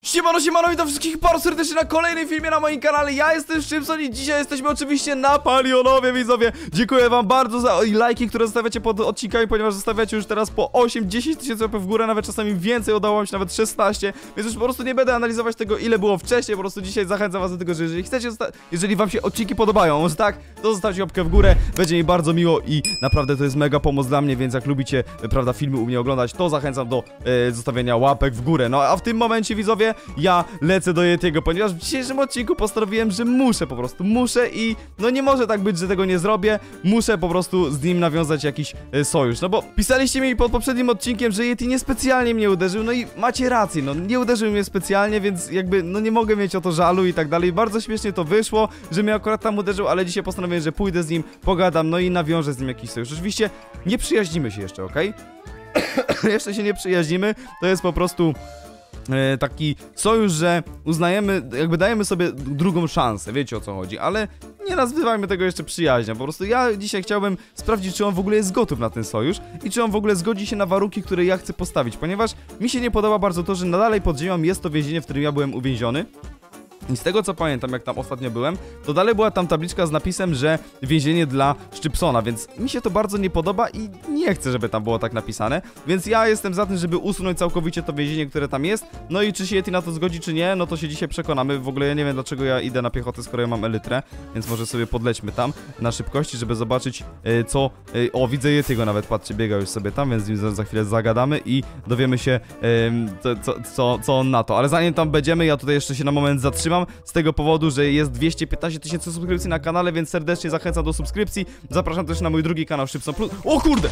Siemano, witam wszystkich bardzo serdecznie na kolejnym filmie na moim kanale. Ja jestem Szczypson i dzisiaj jesteśmy oczywiście na Palionowie, widzowie. Dziękuję wam bardzo za lajki, które zostawiacie pod odcinkami, ponieważ zostawiacie już teraz po 8-10 tysięcy łapek w górę, nawet czasami więcej, udało mi się nawet 16, więc już po prostu nie będę analizować tego, ile było wcześniej. Po prostu dzisiaj zachęcam was do tego, że jeżeli chcecie, jeżeli wam się odcinki podobają, może tak, to zostawcie łapkę w górę, będzie mi bardzo miło i naprawdę to jest mega pomoc dla mnie, więc jak lubicie, prawda, filmy u mnie oglądać, to zachęcam do zostawienia łapek w górę. No a w tym momencie, widzowie, ja lecę do Yetiego, ponieważ w dzisiejszym odcinku postanowiłem, że muszę i no nie może tak być, że tego nie zrobię. Muszę po prostu z nim nawiązać jakiś sojusz, no bo pisaliście mi pod poprzednim odcinkiem, że Yeti niespecjalnie mnie uderzył, no i macie rację, no nie uderzył mnie specjalnie, więc jakby no nie mogę mieć o to żalu i tak dalej. Bardzo śmiesznie to wyszło, że mnie akurat tam uderzył, ale dzisiaj postanowiłem, że pójdę z nim, pogadam, no i nawiążę z nim jakiś sojusz. Oczywiście nie przyjaźnimy się jeszcze, okej? Jeszcze się nie przyjaźnimy, to jest po prostu taki sojusz, że uznajemy, jakby dajemy sobie drugą szansę, wiecie o co chodzi, ale nie nazywajmy tego jeszcze przyjaźnią. Po prostu ja dzisiaj chciałbym sprawdzić, czy on w ogóle jest gotów na ten sojusz i czy on w ogóle zgodzi się na warunki, które ja chcę postawić, ponieważ mi się nie podoba bardzo to, że nadal pod ziemią jest to więzienie, w którym ja byłem uwięziony. I z tego co pamiętam, jak tam ostatnio byłem, to dalej była tam tabliczka z napisem, że więzienie dla Szczypsona, więc mi się to bardzo nie podoba i nie chcę, żeby tam było tak napisane. Więc ja jestem za tym, żeby usunąć całkowicie to więzienie, które tam jest. No i czy się Yeti na to zgodzi, czy nie, no to się dzisiaj przekonamy. W ogóle ja nie wiem, dlaczego ja idę na piechotę, skoro ja mam elytrę, więc może sobie podlećmy tam na szybkości, żeby zobaczyć co... O, widzę Yetiego nawet, patrzcie, biega już sobie tam, więc z nim za chwilę zagadamy i dowiemy się co on na to. Ale zanim tam będziemy, ja tutaj jeszcze się na moment zatrzymam. Z tego powodu, że jest 215 tysięcy subskrypcji na kanale, więc serdecznie zachęcam do subskrypcji. Zapraszam też na mój drugi kanał Szczypson Plus. O kurde!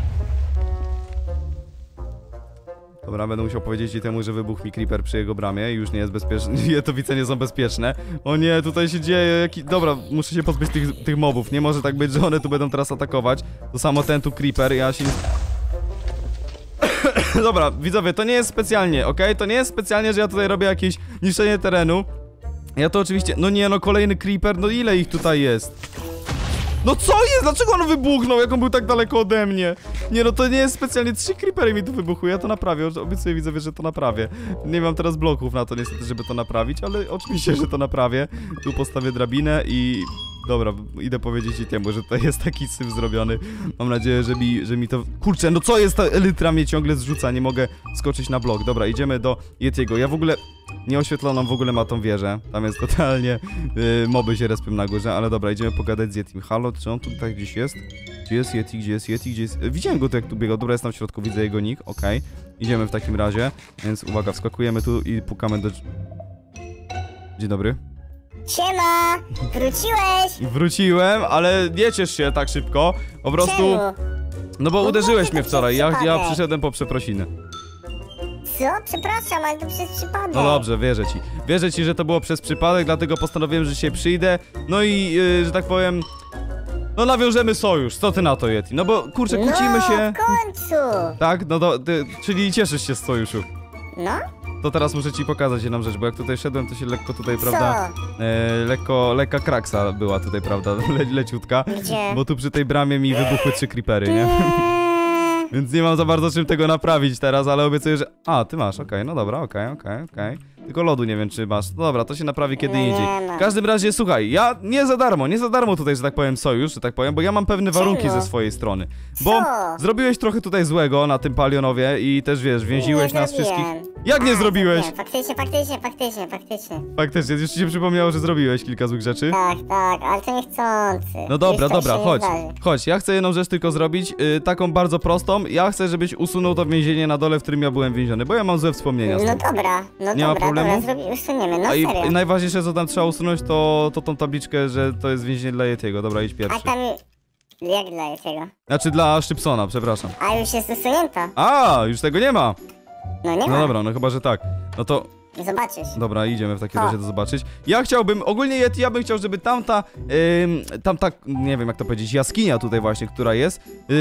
Dobra, będę musiał powiedzieć temu, że wybuchł mi creeper przy jego bramie. Już nie jest bezpieczne. Jetowice nie są bezpieczne. O nie, tutaj się dzieje Dobra, muszę się pozbyć tych mobów. Nie może tak być, że one tu będą teraz atakować. To samo ten tu creeper, ja się... Dobra, widzowie, to nie jest specjalnie, okej? To nie jest specjalnie, że ja tutaj robię jakieś niszczenie terenu. Ja to oczywiście... No nie, no kolejny creeper, no ile ich tutaj jest? No co jest? Dlaczego on wybuchnął, jak on był tak daleko ode mnie? Nie, no to nie jest specjalnie, 3 creepery mi tu wybuchły, ja to naprawię, obiecuję widzowie, że to naprawię. Nie mam teraz bloków na to niestety, żeby to naprawić, ale oczywiście, że to naprawię. Tu postawię drabinę i... Dobra, idę powiedzieć Yetiemu, że tutaj jest taki syf zrobiony. Mam nadzieję, że mi to... Kurczę, no co jest? Ta elytra mnie ciągle zrzuca, nie mogę skoczyć na blok. Dobra, idziemy do Yetiego. Ja w ogóle... Nieoświetloną w ogóle ma tą wieżę. Tam jest totalnie... moby się respią na górze, ale dobra, idziemy pogadać z Yetim. Halo, czy on tutaj gdzieś jest? Gdzie jest Yeti? Gdzie jest Yeti? Gdzie jest... Widziałem go tu, jak tu biegał. Dobra, jest tam w środku, widzę jego nick, okej. Idziemy w takim razie, więc uwaga, wskakujemy tu i pukamy do... Dzień dobry. Siema! Wróciłeś! Wróciłem, ale nie ciesz się tak szybko. Po prostu... Czemu? No bo uderzyłeś mnie wczoraj, ja przypadek. przyszedłem po przeprosiny. Co? Przepraszam, ale to przez przypadek. No dobrze, wierzę ci. Wierzę ci, że to było przez przypadek, dlatego postanowiłem, że dzisiaj przyjdę. No i, że tak powiem... No nawiążemy sojusz, co ty na to, Yeti? No bo, kurczę, kłócimy się... w końcu! Tak? No czyli cieszysz się z sojuszu. No? To teraz muszę ci pokazać jedną rzecz, bo jak tutaj szedłem, to się lekko tutaj, prawda... lekka kraksa była tutaj, prawda, leciutka. Gdzie? Bo tu przy tej bramie mi wybuchły 3 creepery, nie? Więc nie mam za bardzo czym tego naprawić teraz, ale obiecuję, że... A, ty masz, okej, no dobra, okej. Tylko lodu nie wiem, czy masz. No dobra, to się naprawi kiedy indziej. W każdym razie, słuchaj, ja nie za darmo tutaj, że tak powiem, sojusz, że tak powiem, bo ja mam pewne warunki ze swojej strony. Bo zrobiłeś trochę tutaj złego na tym Palionowie i też, wiesz, więziłeś nas wszystkich. Jak nie zrobiłeś? Faktycznie. Faktycznie, już ci się przypomniało, że zrobiłeś kilka złych rzeczy? Tak, ale to niechcący. No dobra, chodź, ja chcę jedną rzecz tylko zrobić, taką bardzo prostą. Ja chcę, żebyś usunął to więzienie na dole, w którym ja byłem więziony, bo ja mam złe wspomnienia. No dobra, nie ma problemu? Usuniemy, no serio. I najważniejsze, co tam trzeba usunąć, to tą tabliczkę, że to jest więzienie dla Yetiego. Dobra, idź pierwszy. A tam... Jak dla Yetiego? Znaczy dla Szczypsona, przepraszam. A już jest usunięta. A, już tego nie ma. No nie ma. No dobra, no chyba, że tak. No to... Zobaczysz. Dobra, idziemy w takim razie to zobaczyć. Ja chciałbym, ogólnie Yeti, ja bym chciał, żeby tamta, nie wiem jak to powiedzieć, jaskinia tutaj właśnie, która jest,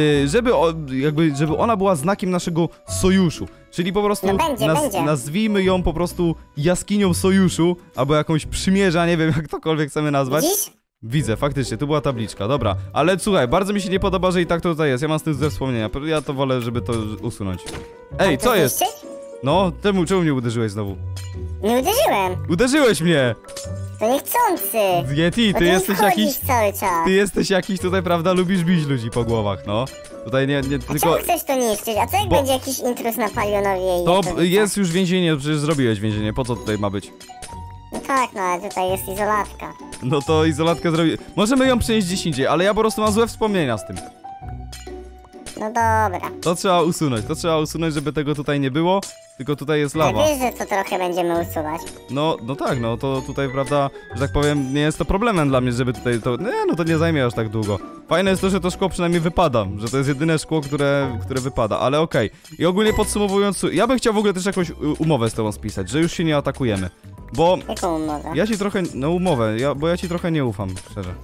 żeby ona była znakiem naszego sojuszu. Czyli po prostu nazwijmy ją po prostu jaskinią sojuszu, albo jakąś przymierza, nie wiem jak tokolwiek chcemy nazwać. Widzisz? Widzę, faktycznie, tu była tabliczka, dobra. Ale słuchaj, bardzo mi się nie podoba, że i tak to tutaj jest. Ja mam z tym złe wspomnienia. Ja to wolę, żeby to usunąć. Ej, co jest? No, czemu mnie uderzyłeś znowu? Nie uderzyłem. Uderzyłeś mnie! To niechcący. Yeti, Bo ty mi jesteś wchodzisz jakiś... cały czas. Ty jesteś jakiś tutaj, prawda, lubisz bić ludzi po głowach, no. Tutaj nie Czemu tylko... chcesz to niszczyć? A co jak Bo- będzie jakiś intruz na Palionowie i To Jetowice? jest już więzienie, przecież zrobiłeś więzienie, po co tutaj ma być? No tak, no ale tutaj jest izolatka. No to izolatkę zrobi... Możemy ją przenieść gdzieś indziej, ale ja po prostu mam złe wspomnienia z tym. No dobra. To trzeba usunąć, żeby tego tutaj nie było, tylko tutaj jest Ale lawa. wiesz, że to trochę będziemy usuwać. No tak, no to tutaj, prawda, że tak powiem, nie jest to problemem dla mnie, żeby tutaj to... Nie, no to nie zajmie aż tak długo. Fajne jest to, że to szkło przynajmniej wypada, że to jest jedyne szkło, które wypada, ale okej. I ogólnie podsumowując, ja bym chciał w ogóle też jakąś umowę z tobą spisać, że już się nie atakujemy. Bo Jaką umowę? ja ci trochę, no umowę, bo ja ci trochę nie ufam, szczerze.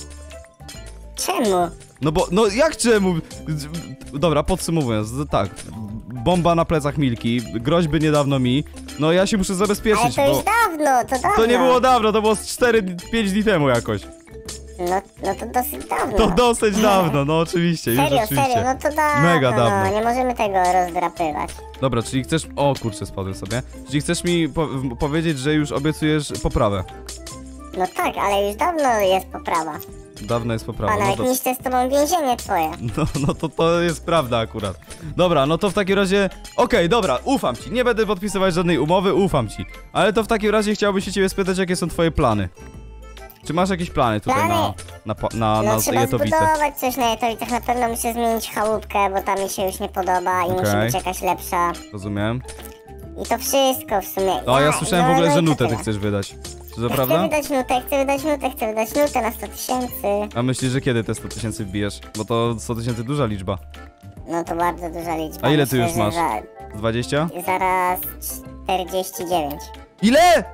Czemu? No bo, no jak czemu? Dobra, podsumowując, tak. Bomba na plecach Milki, groźby niedawno mi. No ja się muszę Ale zabezpieczyć, to już bo... dawno, to dawno. To nie było dawno, to było z 4-5 dni temu jakoś. No to dosyć dawno. To dosyć dawno, no oczywiście, już Serio, oczywiście. serio, no to dawno, Mega dawno. no, nie możemy tego rozdrapywać. Dobra, czyli chcesz... O kurczę, spadłem sobie. Czyli chcesz mi powiedzieć, że już obiecujesz poprawę. No tak, ale już dawno jest poprawa. Dawno jest poprawa. A No nawet to, niszczę z tobą więzienie twoje. no to jest prawda akurat. Dobra, no to w takim razie... Okej, dobra, ufam ci. Nie będę podpisywać żadnej umowy, ufam ci. Ale to w takim razie chciałbym się ciebie spytać, jakie są twoje plany. Czy masz jakieś plany tutaj Plany? na No trzeba Jetowice? zbudować coś na Jetowicach, na pewno muszę zmienić chałupkę, bo ta mi się już nie podoba i musi Okej. być jakaś lepsza. Rozumiem. I to wszystko w sumie. No, ja słyszałem w ogóle, że i to nutę ty tyle. chcesz wydać. Czy to Chcę prawda? wydać nutę, chcę wydać nutę na 100 000. A myślisz, że kiedy te 100 000 wbijesz? Bo to 100 000 duża liczba. No to bardzo duża liczba. A ile ty Myślę, już że masz? 20? Zaraz 49. Ile?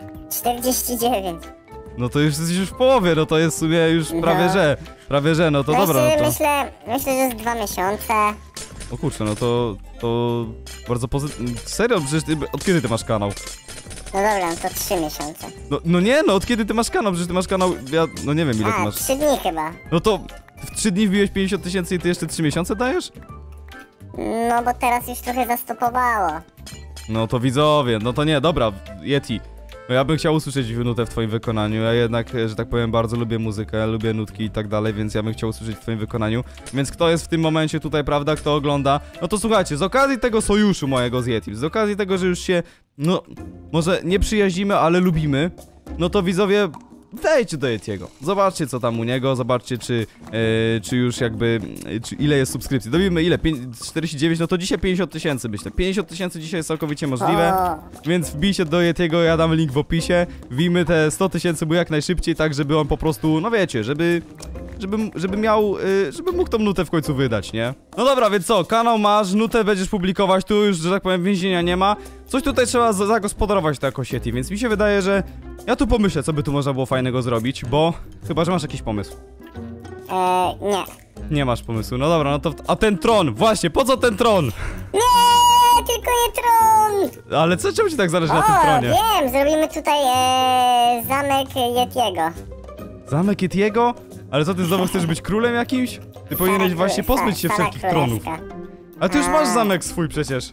49. No to już jesteś już w połowie, no to jest w sumie już prawie że, no to No dobra, no to... myślę, że z 2 miesiące. O kurczę, no to bardzo pozytywnie. Serio, przecież od kiedy ty masz kanał? No dobra, no to 3 miesiące. No nie, no od kiedy ty masz kanał? Przecież ty masz kanał, no nie wiem ile ty A, masz. 3 dni chyba. No to w 3 dni wbiłeś 50 000 i ty jeszcze 3 miesiące dajesz? No bo teraz już trochę zastopowało. No to widzowie, no to nie, dobra, Yeti. No ja bym chciał usłyszeć nutę w twoim wykonaniu, ja jednak, że tak powiem, bardzo lubię muzykę, lubię nutki i tak dalej, więc ja bym chciał usłyszeć w twoim wykonaniu. Więc kto jest w tym momencie tutaj, prawda, kto ogląda, no to słuchajcie, z okazji tego sojuszu mojego z Yetim, z okazji tego, że już się, no, może nie przyjaźnimy, ale lubimy, no to widzowie, wejdźcie do Yetiego, zobaczcie co tam u niego, zobaczcie czy już jakby, czy ile jest subskrypcji. Dobijmy ile? 49, no to dzisiaj 50 000 myślę. 50 000 dzisiaj jest całkowicie możliwe, O. więc wbijcie do Yetiego, ja dam link w opisie. Wbijmy te 100 000 mu jak najszybciej, tak żeby on po prostu, no wiecie, żeby mógł tą nutę w końcu wydać, nie? No dobra, więc co, kanał masz, nutę będziesz publikować, tu już, że tak powiem, więzienia nie ma. Coś tutaj trzeba zagospodarować to jako Yeti, więc mi się wydaje, że ja tu pomyślę, co by tu można było fajnego zrobić, bo chyba, że masz jakiś pomysł. Nie. Nie masz pomysłu, no dobra, no to... A ten tron, właśnie, po co ten tron? Nie, tylko nie tron! Ale czemu ci tak zależy na tym tronie? Wiem, zrobimy tutaj zamek Yetiego. Zamek Yetiego? Ale co, ty znowu chcesz być królem jakimś? Ty powinieneś właśnie pozbyć się Sara wszelkich tronów. królewska. A ty już masz zamek swój przecież.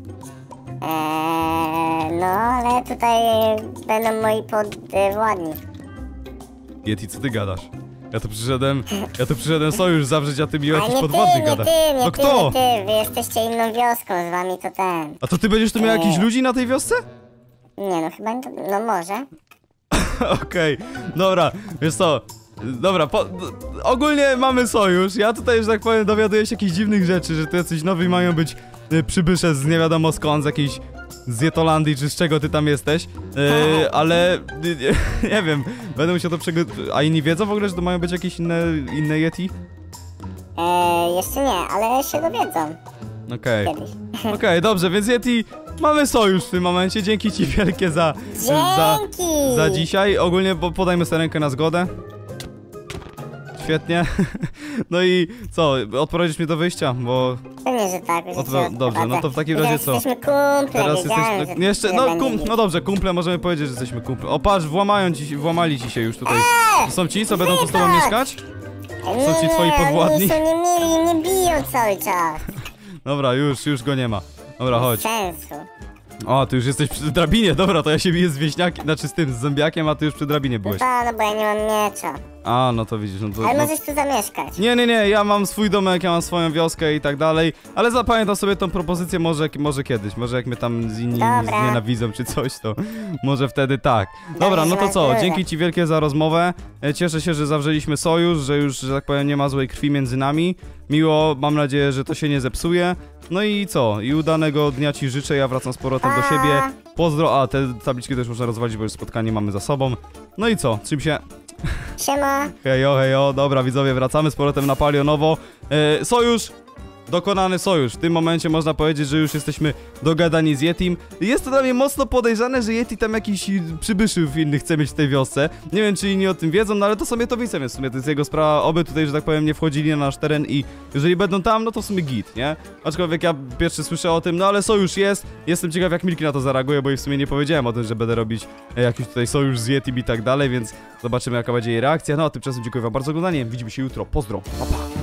No, ale tutaj będą moi podwładni. Yeti, co ty gadasz? Ja tu przyszedłem sojusz zawrzeć, a ty mi o jakiś podwodny gadasz. Nie No ty, kto? nie ty, wy jesteście inną wioską, z wami to ten. A to ty będziesz tu miał jakichś ludzi na tej wiosce? Nie no, chyba, no może. Okej, dobra, wiesz co? Dobra, ogólnie mamy sojusz. Ja tutaj, że tak powiem, dowiaduję się jakichś dziwnych rzeczy, że tu jacyś nowi mają być przybysze z nie wiadomo skąd, z jakiejś z Jetolandii, czy z czego ty tam jesteś, ale nie wiem, będę musiał to A inni wiedzą w ogóle, że to mają być jakieś inne Yeti? Jeszcze nie, ale się dowiedzą. Okej. Kiedyś. Okej, dobrze, więc Yeti, mamy sojusz w tym momencie, dzięki ci wielkie za Dzięki! dzisiaj. Ogólnie podajmy sobie rękę na zgodę. Świetnie. No i co, odprowadzisz mnie do wyjścia, bo... Pewnie, że tak. Że Dobrze, no to w takim razie co? Jesteśmy kumple, wiedziałem, że Jeszcze, nie no, będzie no dobrze, kumple, możemy powiedzieć, że jesteśmy kumple. O patrz, włamali ci się już tutaj. To są ci, co będą tu z tobą wybacz! mieszkać? Są ci twoi podwładni? Oni są niemili, mnie biją cały czas. Dobra, już go nie ma. Dobra, chodź. Sensu. O, ty już jesteś przy drabinie, dobra, to ja się biję z wieśniakiem, znaczy z tym, z zombiakiem, a ty już przy drabinie No byłeś. tak, no bo ja nie mam miecza. A, no to widzisz, no to... Ale No... możesz tu zamieszkać. Nie, ja mam swój domek, ja mam swoją wioskę i tak dalej, ale zapamiętam sobie tą propozycję może kiedyś, może jak mnie tam z inni Dobra. znienawidzą czy coś, to może wtedy tak. Dobra, no to co, dzięki ci wielkie za rozmowę, cieszę się, że zawrzeliśmy sojusz, że już, że tak powiem, nie ma złej krwi między nami, miło, mam nadzieję, że to się nie zepsuje, no i co, i udanego dnia ci życzę, ja wracam z powrotem do Pa. siebie, pozdro, a te tabliczki też można rozwalić, bo już spotkanie mamy za sobą, no i co, czym się... Siema. Hejo, dobra widzowie, wracamy z powrotem na Palionowo. Sojusz, dokonany sojusz. W tym momencie można powiedzieć, że już jesteśmy dogadani z Yetim. Jest to dla mnie mocno podejrzane, że Yeti tam jakiś przybyszów innych chce mieć w tej wiosce. Nie wiem, czy inni o tym wiedzą, no ale to sobie to widzę, więc w sumie to jest jego sprawa. Oby tutaj, że tak powiem, nie wchodzili na nasz teren i jeżeli będą tam, no to w sumie git, nie? Aczkolwiek ja pierwszy słyszę o tym, no ale sojusz jest. Jestem ciekaw, jak Milki na to zareaguje, bo jej w sumie nie powiedziałem o tym, że będę robić jakiś tutaj sojusz z Yetim i tak dalej, więc zobaczymy, jaka będzie jej reakcja. No a tymczasem dziękuję wam bardzo za oglądanie. Widzimy się jutro. Pozdro. Pa, pa.